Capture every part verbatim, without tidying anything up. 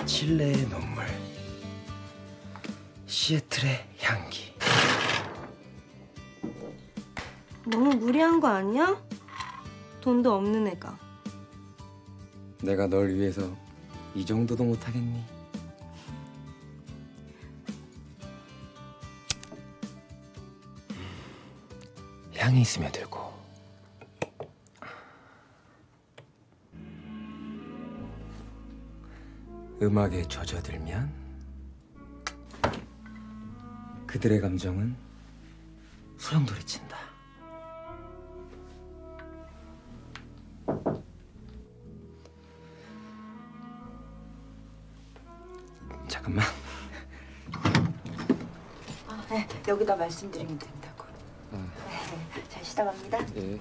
칠레의 눈물, 시애틀의 향기. 너무 무리한 거 아니야? 돈도 없는 애가. 내가 널 위해서 이 정도도 못하겠니? 향이 스며들고 음악에 젖어들면 그들의 감정은 소용돌이친다. 잠깐만. 아, 네, 여기다 말씀드리면 된다고. 아. 네, 잘 쉬다 갑니다. 예.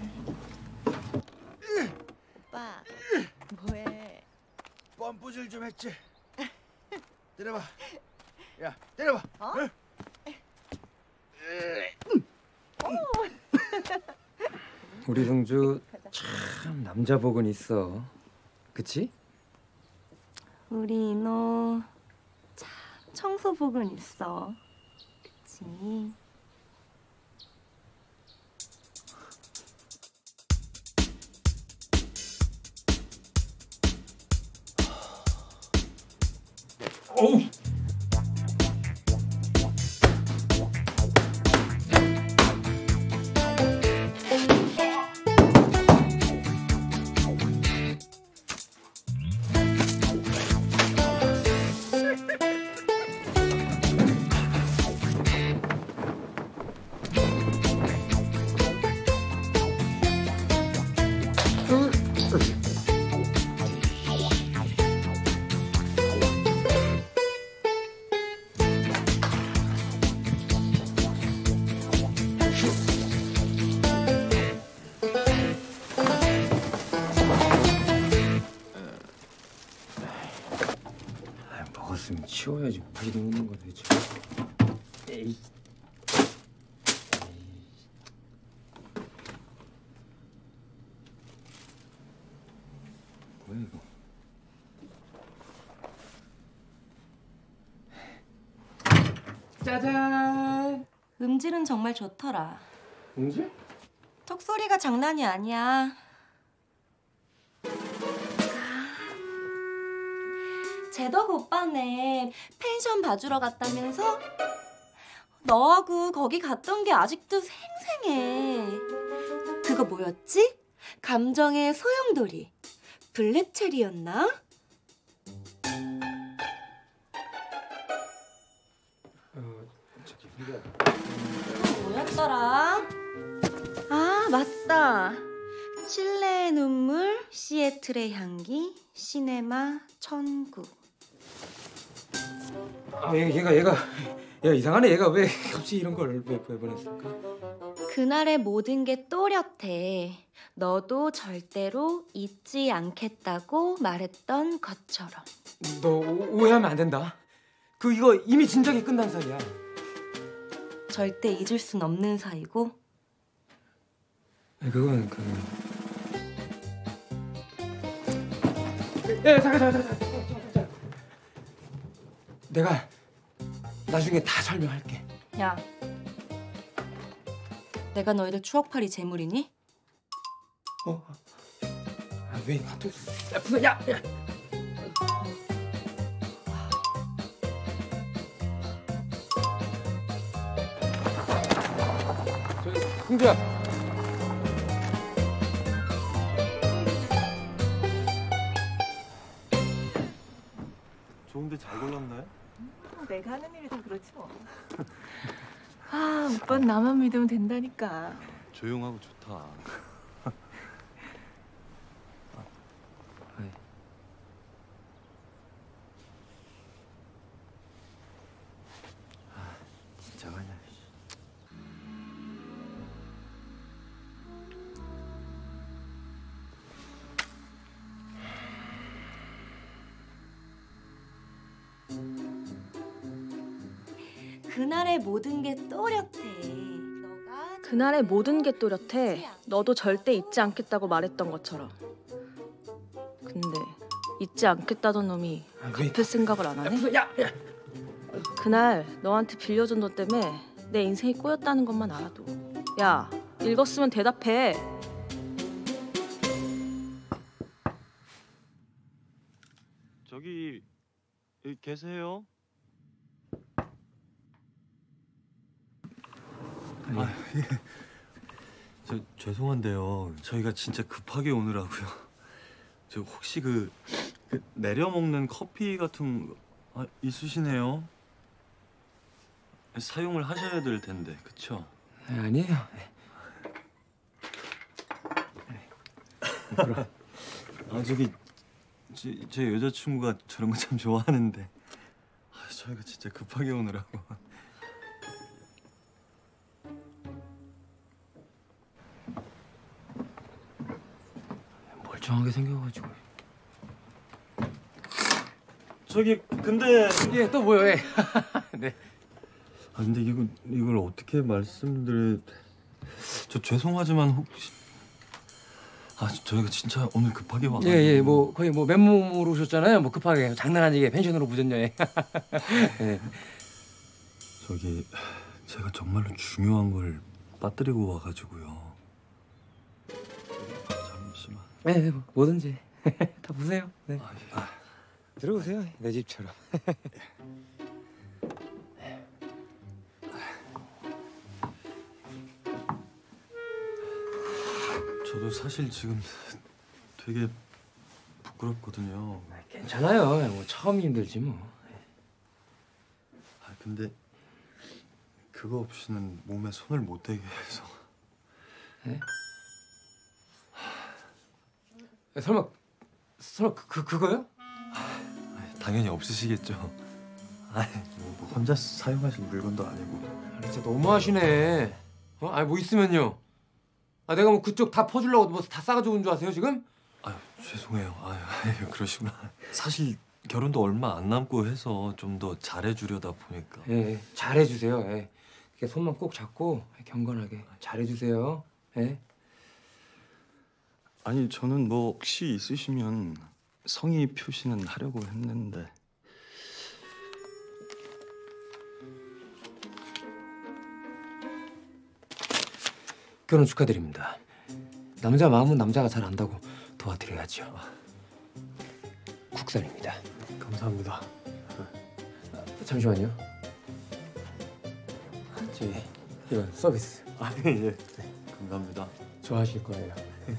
오빠, 뭐해? 뻔뿌질 좀 했지. 때려봐. 야, 때려봐. 어? 응? 우리 승주 참 남자복은 있어. 그치? 우리 너 참 청소복은 있어. 그치? 어우! 먹었으면 치워야지. 바지도 먹는 거 되지. 에이. 뭐야 이거? 짜잔! 음질은 정말 좋더라. 음질? 턱소리가 장난이 아니야. 제덕 오빠네 펜션 봐주러 갔다면서? 너하고 거기 갔던 게 아직도 생생해. 그거 뭐였지? 감정의 소용돌이. 블랙체리였나? 어, 저기 우리가 뭐였더라? 아, 맞다. 칠레의 눈물, 시애틀의 향기, 시네마 천국. 아, 얘, 얘가 얘가 야 이상하네. 얘가 왜 갑자기 이런 걸 왜 보내버렸을까? 그날의 모든 게 또렷해. 너도 절대로 잊지 않겠다고 말했던 것처럼. 너 오, 오해하면 안 된다. 그 이거 이미 진작에 끝난 사이야. 절대 잊을 순 없는 사이고. 그건 그. 야 잠깐 잠깐 잠깐 잠깐 잠깐. 내가 나중에 다 설명할게. 야, 내가 너희들 추억팔이 재물이니? 어? 아, 왜 카톡? 야, 무슨 야, 야. 저기 승주야. 좋은데 잘 골랐네. 내가 하는 일이 다 그렇지 뭐. 아, 오빠는 나만 믿으면 된다니까. 조용하고 좋다. 아, 진짜 마냐. 그날의 모든 게 또렷해. 그날의 모든 게 또렷해. 너도 절대 잊지 않겠다고 말했던 것처럼. 근데 잊지 않겠다던 놈이 아, 왜? 갚을 생각을 안 하네? 야, 야. 그날 너한테 빌려준 돈 때문에 내 인생이 꼬였다는 것만 알아도 야, 읽었으면 대답해. 저기 여기 계세요? 아, 예. 저 죄송한데요. 저희가 진짜 급하게 오느라고요. 저 혹시 그, 그 내려 먹는 커피 같은 거 아, 있으시네요? 사용을 하셔야 될 텐데, 그쵸? 아니에요. 아 저기 제, 제 여자친구가 저런 거 참 좋아하는데 아, 저희가 진짜 급하게 오느라고. 멀쩡하게 생겨가지고. 저기 근데 예, 또 뭐요? 예. 네. 아 근데 이거 이걸 어떻게 말씀드려? 저 죄송하지만 혹시 아 저희가 진짜 오늘 급하게 와가지고. 예, 예, 뭐 거의 뭐 맨몸으로 오셨잖아요. 뭐 급하게 장난 아니게 펜션으로 무전여행. 예. 저기 제가 정말로 중요한 걸 빠뜨리고 와가지고요. 잠시만. 예, 네, 뭐, 뭐든지 다 보세요. 네. 아, 아. 들어오세요. 내 집처럼. 저도 사실 지금 되게 부끄럽거든요. 아, 괜찮아요. 뭐 처음 힘들지 뭐. 아 근데 그거 없이는 몸에 손을 못 대게 해서. 네? 아, 설마 설마 그, 그 그거요? 아, 당연히 없으시겠죠. 아, 뭐 혼자 사용하실 물건도 아니고. 아, 진짜 너무하시네. 어? 아니 뭐 있으면요. 아 내가 뭐 그쪽 다 퍼주려고 뭐 다 싸가지고 온 줄 아세요 지금? 아유 죄송해요. 아유, 아유 그러시구나. 사실 결혼도 얼마 안 남고 해서 좀 더 잘해주려다 보니까. 예, 잘해주세요. 예. 이렇게 손만 꼭 잡고 경건하게 잘해주세요. 예. 아니 저는 뭐 혹시 있으시면 성의 표시는 하려고 했는데. 결혼 축하드립니다. 남자 마음은 남자가 잘 안다고 도와드려야죠. 국산입니다. 감사합니다. 잠시만요. 저기 이건 서비스. 아 예. 감사합니다. 좋아하실 거예요.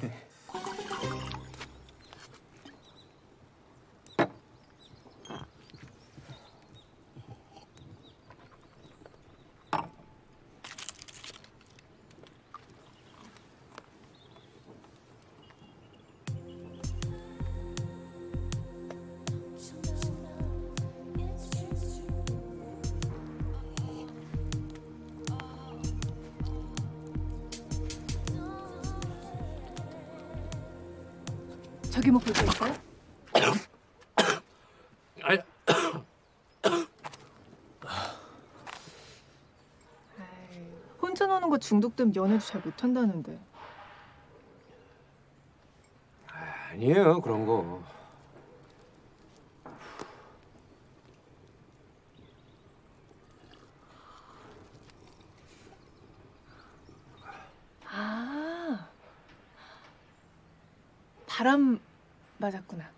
저기 뭐 볼 거 있어요? 아니, 에이, 혼자 노는 거 중독되면 연애도 잘 못한다는데. 아니에요 그런 거. 아, 바람 맞았구나.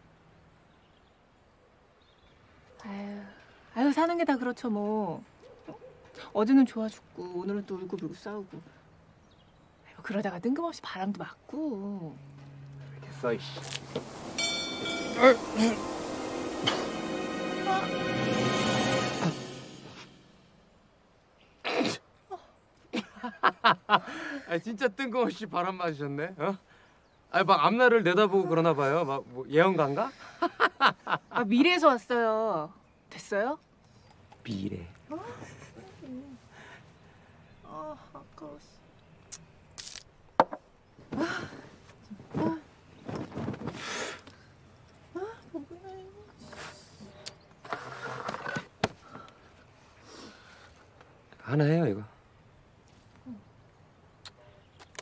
아유, 아유 사는 게 다 그렇죠 뭐. 어제는 좋아 죽고 오늘은 또 울고 불고 싸우고. 아유, 그러다가 뜬금없이 바람도 맞고. 됐어 이씨. 아 진짜 뜬금없이 바람 맞으셨네. 어? 아 막 앞날을 내다보고 그러나 봐요. 막 뭐 예언가인가? 아 미래에서 왔어요. 됐어요? 미래. 아 아까웠어. 하나 해요 이거.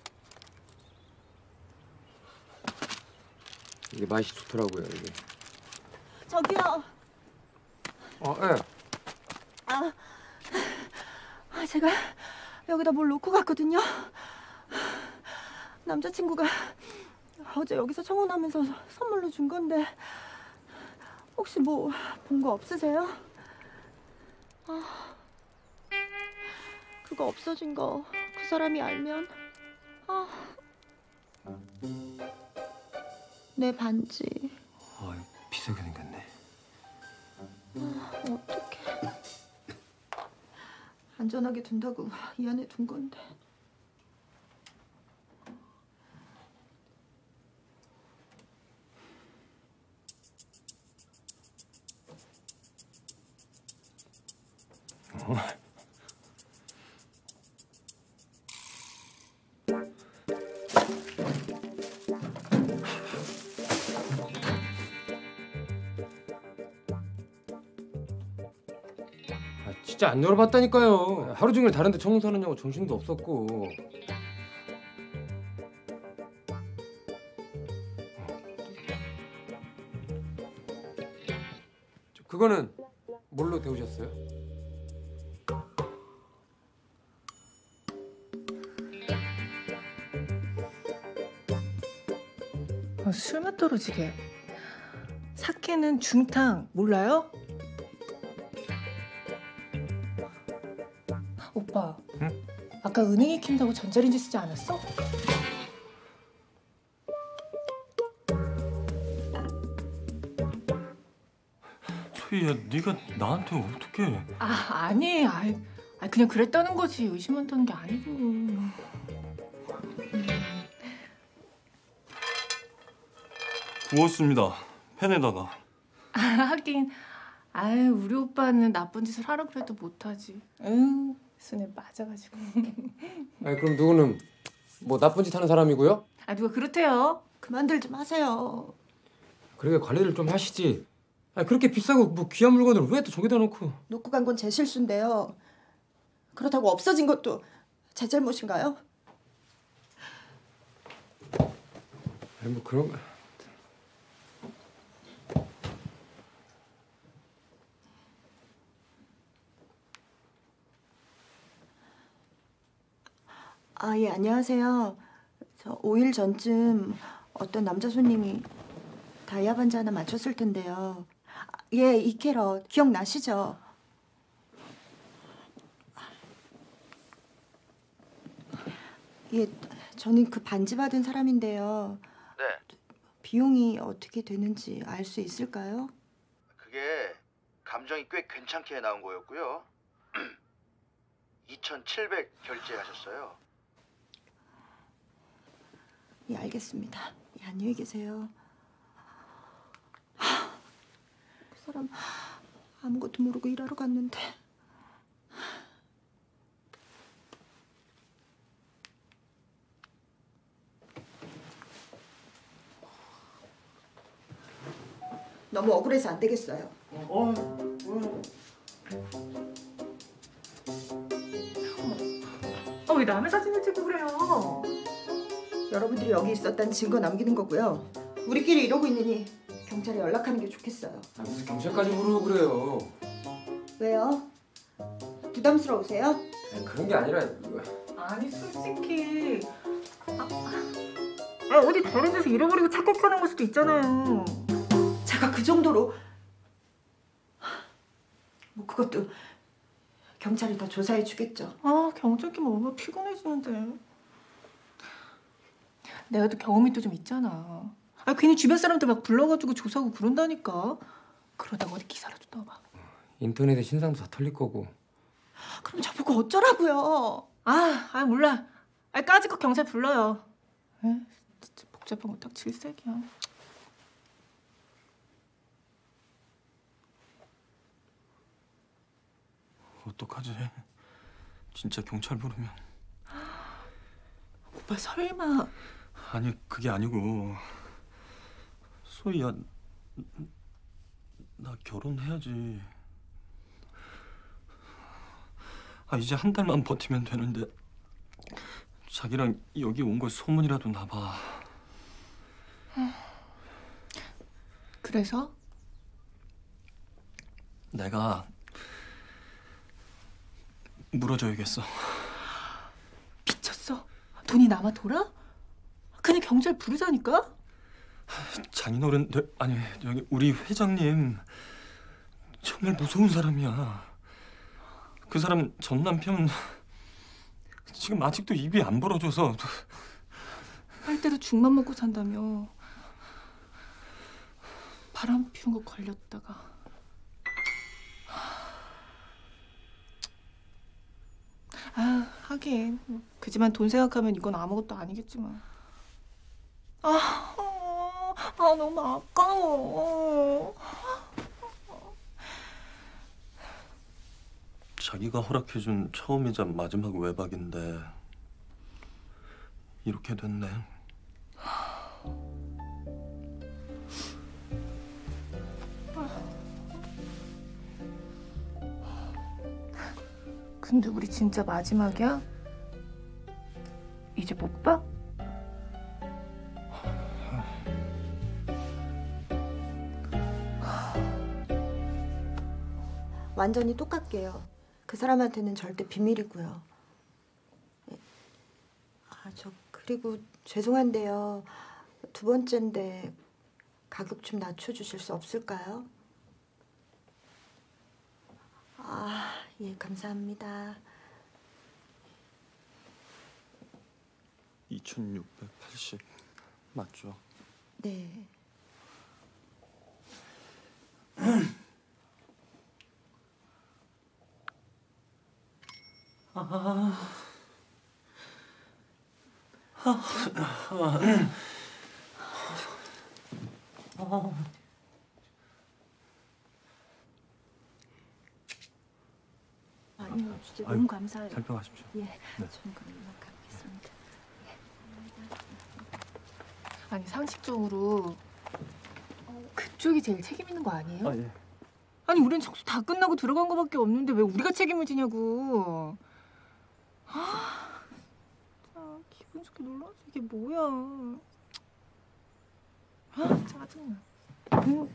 이게 맛이 좋더라고요 이게. 저기요. 어, 예. 아, 아, 제가 여기다 뭘 놓고 갔거든요. 남자친구가 어제 여기서 청혼하면서 선물로 준 건데 혹시 뭐 본 거 없으세요? 아, 그거 없어진 거 그 사람이 알면 아, 내 반지. 아, 비싸게 생겼네. 아, 어떡해. 안전하게 둔다고 이 안에 둔 건데. 어? 아, 진짜 안 열어봤다니까요. 하루 종일 다른 데 청소하느냐고 정신도 없었고. 저, 그거는 뭘로 데우셨어요? 아, 술맛 떨어지게. 사케는 중탕 몰라요? 오빠. 응? 아까 은행 익힌다고 전자레인지 쓰지 않았어? 소희야, 네가 나한테 어떻게? 아 아니, 아, 아 그냥 그랬다는 거지. 의심한다는 게 아니고. 구웠습니다. 팬에다가. 아, 하긴, 아유 우리 오빠는 나쁜 짓을 하라 그래도 못하지. 응, 손에 빠져가지고. 아니 그럼 누구는 뭐 나쁜 짓 하는 사람이고요? 아 누가 그렇대요? 그만들 좀 하세요. 그러게 관리를 좀 하시지. 아니 그렇게 비싸고 뭐 귀한 물건을 왜 또 저기다 놓고? 놓고 간 건 제 실수인데요. 그렇다고 없어진 것도 제 잘못인가요? 아니 뭐 그런. 아, 예, 안녕하세요. 저 오 일 전쯤 어떤 남자 손님이 다이아 반지 하나 맞췄을 텐데요. 아, 예, 이 캐럿 기억나시죠? 예, 저는 그 반지 받은 사람인데요. 네, 비용이 어떻게 되는지 알 수 있을까요? 그게 감정이 꽤 괜찮게 나온 거였고요. 이천칠백 결제하셨어요. 예, 알겠습니다. 예, 안녕히 계세요. 하, 그 사람 아무것도 모르고 일하러 갔는데. 너무 억울해서 안 되겠어요. 어, 어. 아 왜 남의 사진을 찍고 그래요? 여러분들이 여기 있었다는 증거 남기는 거고요. 우리끼리 이러고 있느니 경찰에 연락하는 게 좋겠어요. 아, 무슨 경찰까지 부르고 그래요? 왜요? 부담스러우세요? 아니, 그런 게 아니라. 아니 솔직히 아, 아 어디 다른 데서 잃어버리고 착각하는 걸 수도 있잖아요. 제가 그 정도로 뭐 그것도 경찰이 더 조사해 주겠죠. 아 경찰 끼면 얼마나 피곤해지는데. 내가 또 경험이 또 좀 있잖아. 아 괜히 주변 사람들 막 불러가지고 조사하고 그런다니까. 그러다가 어디 기사라도 떠봐. 인터넷에 신상도 다 털릴 거고. 그럼 저보고 어쩌라고요? 아, 아 몰라. 아 까짓 거 경찰 불러요. 에 진짜 복잡한 거 딱 질색이야. 어떡하지? 진짜 경찰 부르면. 오빠 설마. 아니 그게 아니고 소희야, 나 결혼해야지. 아 이제 한 달만 버티면 되는데 자기랑 여기 온 거 소문이라도 나봐. 그래서? 내가 물어줘야겠어. 미쳤어? 돈이 남아 돌아? 그냥 경찰 부르자니까? 장인어른들 아니 여기 우리 회장님 정말 무서운 사람이야. 그 사람 전 남편 지금 아직도 입이 안 벌어져서 빨대로 죽만 먹고 산다며. 바람 피운 거 걸렸다가. 아, 하긴 그지만 돈 생각하면 이건 아무것도 아니겠지만. 아, 아, 아 너무 아까워. 자기가 허락해준 처음이자 마지막 외박인데 이렇게 됐네. 근데 우리 진짜 마지막이야? 이제 못 봐? 완전히 똑같게요. 그 사람한테는 절대 비밀이고요. 아, 저 그리고 죄송한데요. 두 번째인데 가격 좀 낮춰주실 수 없을까요? 아, 예, 감사합니다. 이천육백팔십 맞죠? 네. 아니요, 진짜 너무 아유, 감사해요. 살펴가십시오. 예, 네. 저는 그만 가보겠습니다. 아니 상식적으로 그쪽이 제일 책임 있는 거 아니에요? 아 예. 아니 우린 청소 다 끝나고 들어간 거밖에 없는데 왜 우리가 책임을 지냐고. 아, 진짜 기분 좋게 놀라서 이게 뭐야. 아, 짜증나. 음.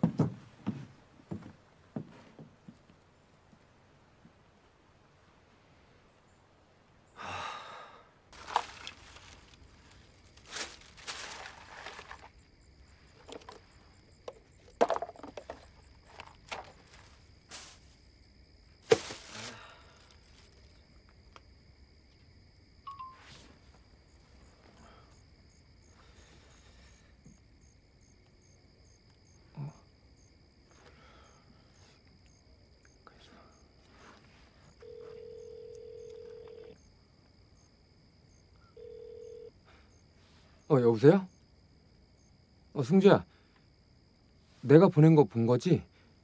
어, 여보세요? 어, 승주야. 내가 보낸 거 본 거지?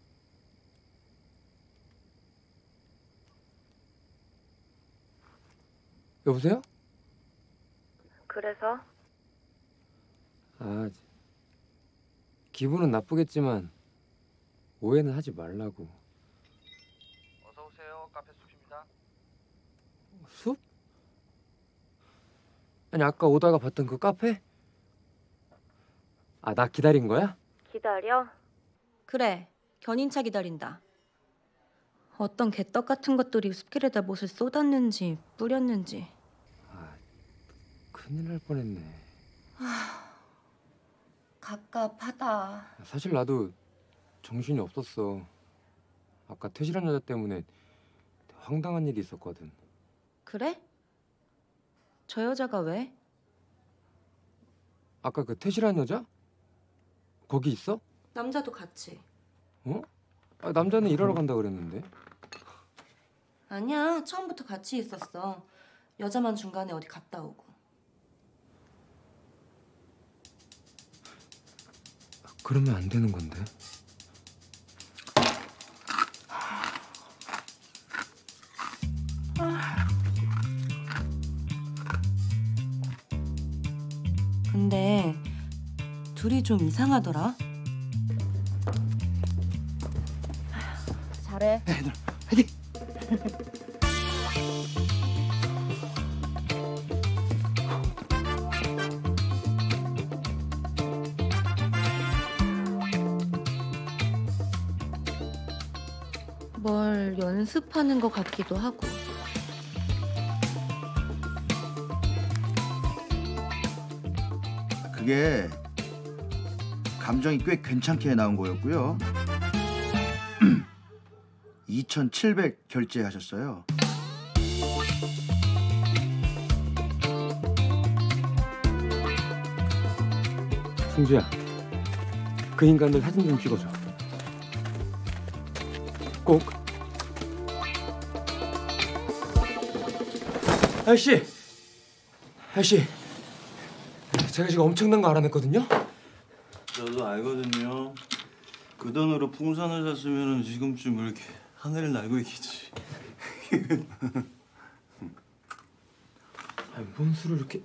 여보세요? 그래서? 아, 기분은 나쁘겠지만 오해는 하지 말라고. 어서 오세요. 카페 숲입니다. 숲? 아니 아까 오다가 봤던 그 카페? 아, 나 기다린 거야? 기다려? 그래, 견인차 기다린다. 어떤 개떡 같은 것들이 숲길에다 못을 쏟았는지 뿌렸는지. 아, 큰일 날 뻔했네. 갑갑하다. 사실 나도 정신이 없었어. 아까 퇴실한 여자 때문에 황당한 일이 있었거든. 그래? 저 여자가 왜? 아까 그 퇴실한 여자? 거기 있어? 남자도 같이. 어? 아, 남자는 일하러 간다 그랬는데. 아니야, 처음부터 같이 있었어. 여자만 중간에 어디 갔다 오고. 그러면 안 되는 건데. 근데 둘이 좀 이상하더라. 잘해. 뭘 연습하는 것 같기도 하고. 그게 감정이 꽤 괜찮게 나온 거였고요. 이천칠백 결제하셨어요. 승주야, 그 인간들 사진 좀 찍어줘. 꼭. 아저씨, 아저씨, 제가 지금 엄청난 거 알아냈거든요. 저도 알거든요. 그 돈으로 풍선을 샀으면 지금쯤 이렇게 하늘을 날고 있겠지. 아니, 뭔 술을 이렇게...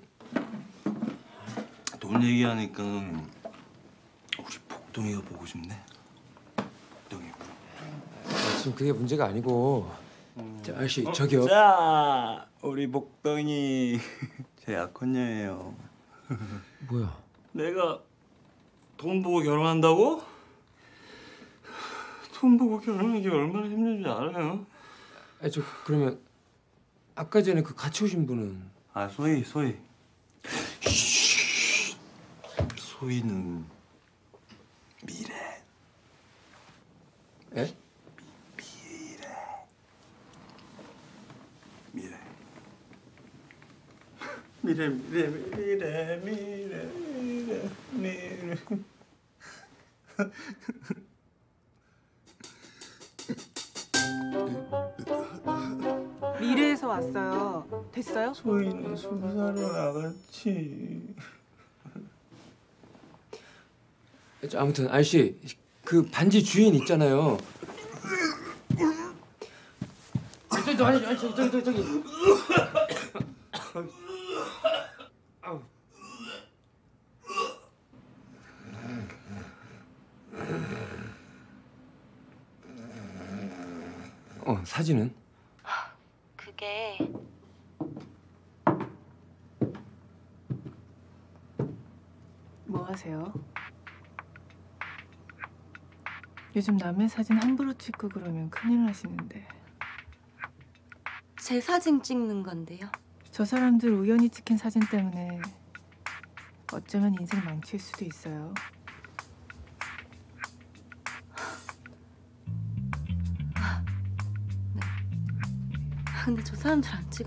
돈 얘기하니까 우리 복동이가 보고 싶네. 복동이. 지금 그게 문제가 아니고. 음. 자, 아저씨, 어? 저기요. 자, 우리 복동이 제 약혼녀예요. 뭐야? 내가 돈 보고 결혼한다고? 돈 보고 결혼하는 게 얼마나 힘든지 알아요? 아니, 저 그러면 아까 전에 그 같이 오신 분은? 아, 소희, 소희. 소희는 미래. 에? 미래. 미래, 미래, 미래, 미래, 미래, 미래. 미래에서 왔어요. 됐어요? 소희는 수사로 나갔지. 저 아무튼 아저씨, 그 반지 주인 있잖아요. 저기 저 아저씨, 저기 저기 저기 저기. 아우. 어, 사진은? 그게 뭐 하세요? 요즘 남의 사진 함부로 찍고 그러면 큰일 나시는데. 제 사진 찍는 건데요. 저 사람들 우연히 찍힌 사진 때문에 어쩌면 인생 망칠 수도 있어요. 근데 저 사람들 안 찍어.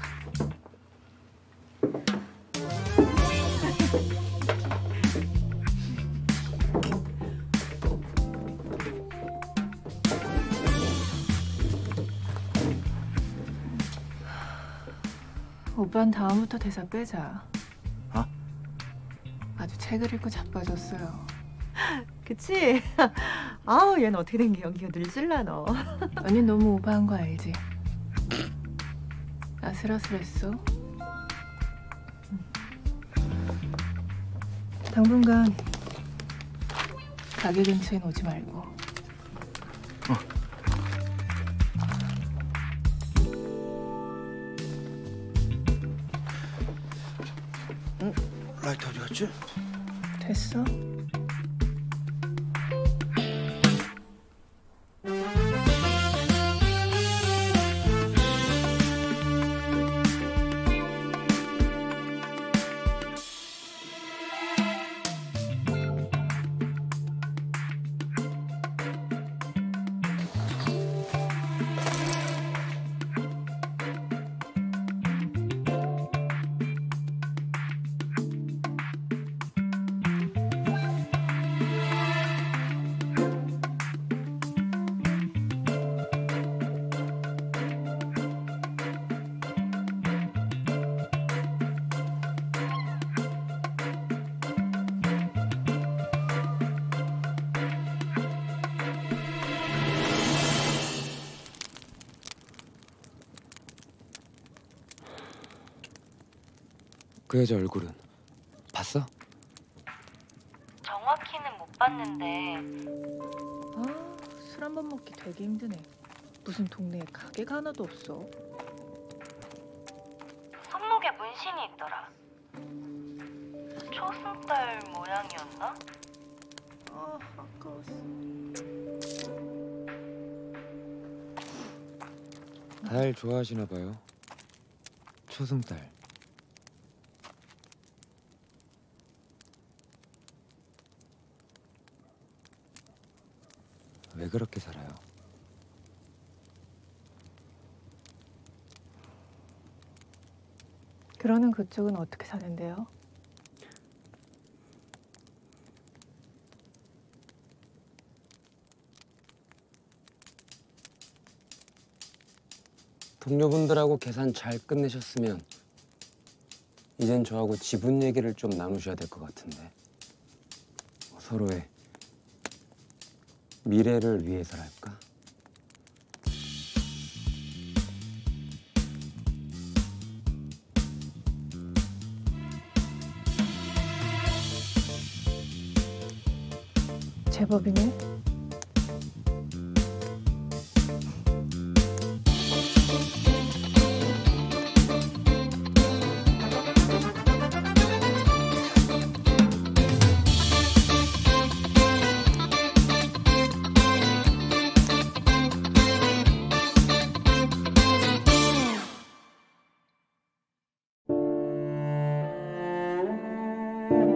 오빠는 다음부터 대사 빼자. 어? 아주 책을 읽고 자빠졌어요. 그치? 아우 얘는 어떻게 된 게 연기가 늘질라 너. 언니 너무 오버한 거 알지? 아슬아슬했어. 당분간 가게 근처엔 오지 말고. 라이터 어디 갔지? 됐어? 그 여자 얼굴은 봤어? 정확히는 못 봤는데 아, 술 한 번 먹기 되게 힘드네. 무슨 동네에 가게가 하나도 없어. 손목에 문신이 있더라. 초승달 모양이었나? 아, 아까웠어. 달 좋아하시나 봐요. 초승달. 왜 그렇게 살아요? 그러는 그쪽은 어떻게 사는데요? 동료분들하고 계산 잘 끝내셨으면 이젠 저하고 지분 얘기를 좀 나누셔야 될 것 같은데. 서로의 미래를 위해서랄까? 제법이네.